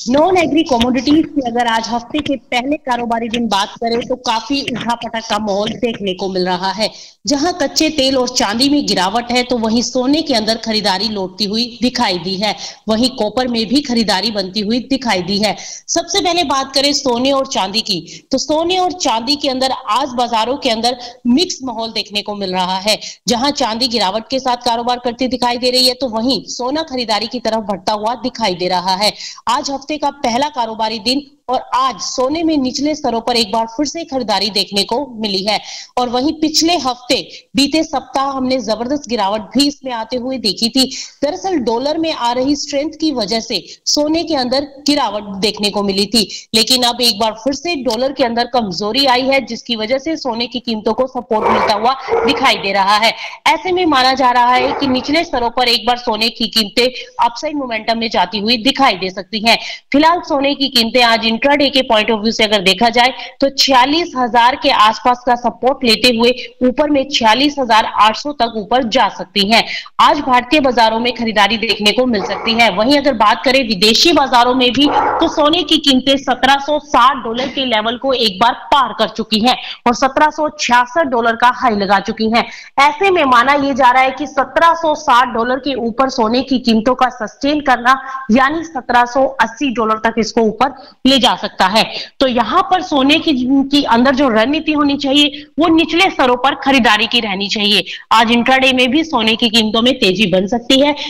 Non agree commodities की अगर आज हफ्ते के पहले कारोबारी दिन बात करें तो काफी उठापटक का माहौल देखने को मिल रहा है। जहां कच्चे तेल और चांदी में गिरावट है तो वहीं सोने के अंदर खरीदारी लौटती हुई दिखाई दी है। वहीं कॉपर में भी खरीदारी बनती हुई दिखाई दी है। सबसे पहले बात करें सोने और चांदी की, तो सोने और चांदी के अंदर आज बाजारों के अंदर मिक्स माहौल देखने को मिल रहा है। जहां चांदी गिरावट के साथ कारोबार करती दिखाई दे रही है तो वहीं सोना खरीदारी की तरफ बढ़ता हुआ दिखाई दे रहा है। आज हफ्ते का पहला कारोबारी दिन और आज सोने में निचले स्तरों पर एक बार फिर से खरीदारी देखने को मिली है। और वहीं पिछले हफ्ते बीते सप्ताह हमने जबरदस्त गिरावट भी इसमें आते हुए देखी थी। दरअसल डॉलर में आ रही स्ट्रेंथ की वजह से सोने के अंदर गिरावट देखने को मिली थी, लेकिन अब एक बार फिर से डॉलर के अंदर कमजोरी आई है जिसकी वजह से सोने की कीमतों को सपोर्ट मिलता हुआ दिखाई दे रहा है। ऐसे में माना जा रहा है कि निचले स्तरों पर एक बार सोने की कीमतें अपसाइड मोमेंटम में जाती हुई दिखाई दे सकती हैं। फिलहाल सोने की कीमतें आज इंट्राडे के पॉइंट ऑफ व्यू से अगर देखा जाए तो 46,000 के आसपास का सपोर्ट लेते हुए ऊपर में 46,800 तक ऊपर जा सकती हैं। आज भारतीय बाजारों में खरीदारी देखने को मिल सकती है। वहीं अगर बात करें विदेशी बाजारों में भी तो सोने की कीमतें $1760 के लेवल को एक बार पार कर चुकी हैं और $1766 का हाई लगा चुकी हैं। ऐसे में माना यह जा रहा है कि $1760 के ऊपर सोने की कीमतों का सस्टेन करना यानी $1780 तक इसको ऊपर ले जा सकता है। तो यहां पर सोने की अंदर जो रणनीति होनी चाहिए वो निचले स्तरों पर खरीदारी की रहनी चाहिए। आज इंट्राडे में भी सोने की कीमतों में तेजी बन सकती है।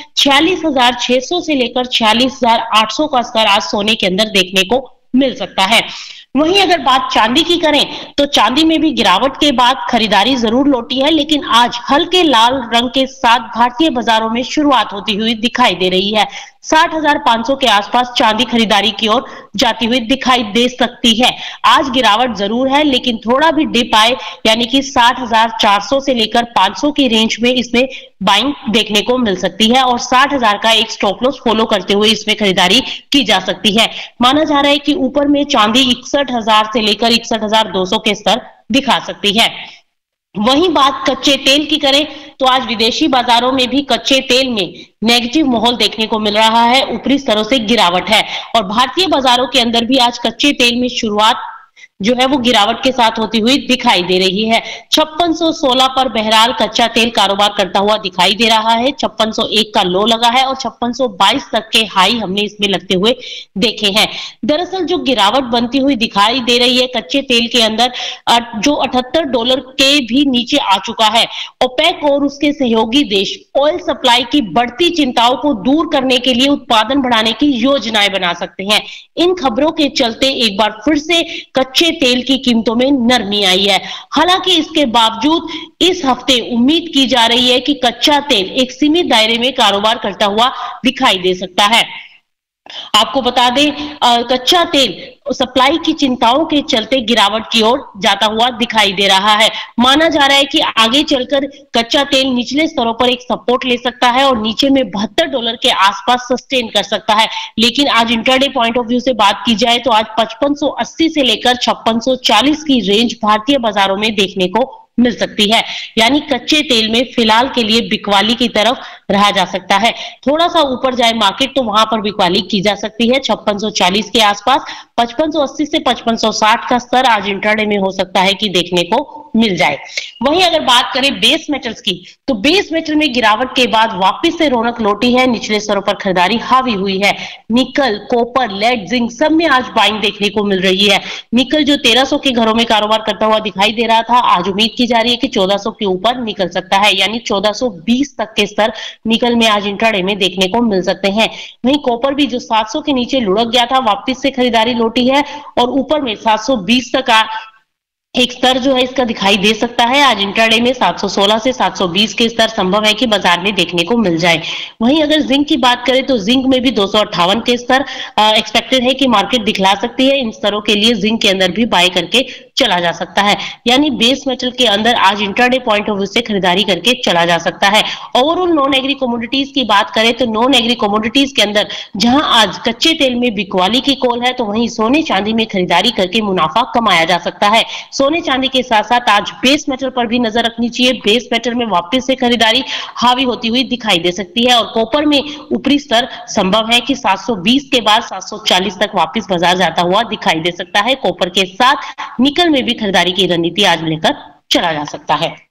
46,600 से लेकर 46,800 का स्तर आज सोने के अंदर देखने को मिल सकता है। वहीं अगर बात चांदी की करें तो चांदी में भी गिरावट के बाद खरीदारी जरूर लौटी है, लेकिन आज हल्के लाल रंग के साथ भारतीय बाजारों में शुरुआत होती हुई दिखाई दे रही है। 60,500 के आसपास चांदी खरीदारी की ओर जाती हुई दिखाई दे सकती है। आज गिरावट जरूर है लेकिन थोड़ा भी डिप आए यानी कि 60,400 से लेकर 500 की रेंज में इसमें बाइंग देखने को मिल सकती है और 60,000 का एक स्टॉप लॉस फॉलो करते हुए इसमें खरीदारी की जा सकती है। माना जा रहा है कि ऊपर में चांदी 61,000 से लेकर 61,200 के स्तर दिखा सकती है। वहीं बात कच्चे तेल की करें तो आज विदेशी बाजारों में भी कच्चे तेल में नेगेटिव माहौल देखने को मिल रहा है, ऊपरी स्तरों से गिरावट है और भारतीय बाजारों के अंदर भी आज कच्चे तेल में शुरुआत जो है वो गिरावट के साथ होती हुई दिखाई दे रही है। 5616 पर बहरहाल कच्चा तेल कारोबार करता हुआ दिखाई दे रहा है। 5601 का लो लगा है और 5622 तक के हाई हमने इसमें लगते हुए देखे हैं। दरअसल जो गिरावट बनती हुई दिखाई दे रही है कच्चे तेल के अंदर जो $78 के भी नीचे आ चुका है। ओपेक और उसके सहयोगी देश ऑयल सप्लाई की बढ़ती चिंताओं को दूर करने के लिए उत्पादन बढ़ाने की योजनाएं बना सकते हैं। इन खबरों के चलते एक बार फिर से कच्चे तेल की कीमतों में नरमी आई है। हालांकि इसके बावजूद इस हफ्ते उम्मीद की जा रही है कि कच्चा तेल एक सीमित दायरे में कारोबार करता हुआ दिखाई दे सकता है। आपको बता दें कच्चा तेल सप्लाई की चिंताओं के चलते गिरावट की ओर जाता हुआ दिखाई दे रहा है। माना जा रहा है कि आगे चलकर कच्चा तेल निचले स्तरों पर एक सपोर्ट ले सकता है और नीचे में $72 के आसपास सस्टेन कर सकता है। लेकिन आज इंट्राडे पॉइंट ऑफ व्यू से बात की जाए तो आज 5580 से लेकर 5640 की रेंज भारतीय बाजारों में देखने को मिल सकती है। यानी कच्चे तेल में फिलहाल के लिए बिकवाली की तरफ रहा जा सकता है। थोड़ा सा ऊपर जाए मार्केट तो वहां पर बिकवाली की जा सकती है 5640 के आसपास। 5580 से 5560 का स्तर आज इंट्राडे में हो सकता है कि देखने को मिल जाए। वहीं अगर बात करें बेस मेटल्स की तो बेस मेटल में गिरावट के बाद वापस से रौनक लौटी है। निचले स्तरों पर खरीदारी हावी हुई है। निकल, कॉपर, लेड, जिंक सब में आज बाइंग देखने को मिल रही है। निकल जो 1300 के घरों में कारोबार करता हुआ दिखाई दे रहा था आज उम्मीद की जा रही है कि 1400 के ऊपर निकल सकता है, यानी 1420 तक के स्तर निकल में आज इंट्राडे में देखने को मिल सकते हैं। वहीं कॉपर भी जो 700 के नीचे लुढ़क गया था वापस से खरीदारी लौटी है और ऊपर में 720 तक एक स्तर जो है इसका दिखाई दे सकता है। आज इंट्राडे में 716 से 720 के स्तर संभव है कि बाजार में देखने को मिल जाए। वहीं अगर जिंक की बात करें तो जिंक में भी 258 के स्तर एक्सपेक्टेड है कि मार्केट दिखला सकती है। इन स्तरों के लिए जिंक के अंदर भी बाय करके चला जा सकता है। यानी बेस मेटल के अंदर आज इंट्राडे पॉइंट ऑफ व्यू से खरीदारी करके चला जा सकता है। ओवरऑल नॉन एग्री कमोडिटीज की बात करें तो नॉन एग्री कमोडिटीज के अंदर जहां आज कच्चे तेल में बिकवाली की कॉल है तो वहीं सोने चांदी में खरीदारी करके मुनाफा कमाया जा सकता है। सोने चांदी के साथ साथ आज बेस मेटल पर भी नजर रखनी चाहिए। बेस मेटल में वापस से खरीदारी हावी होती हुई दिखाई दे सकती है और कॉपर में ऊपरी स्तर संभव है कि 720 के बाद 740 तक वापस बाजार जाता हुआ दिखाई दे सकता है। कॉपर के साथ निकल में भी खरीदारी की रणनीति आज लेकर चला जा सकता है।